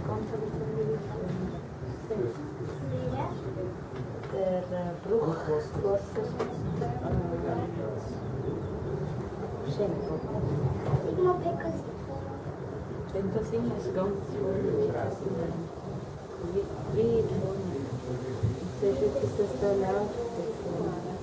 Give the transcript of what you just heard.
ganz ein bisschen der Bruchwasser Schenkel. Wenn das immer so ganz wie vorne. Siehst du, dass das da läuft?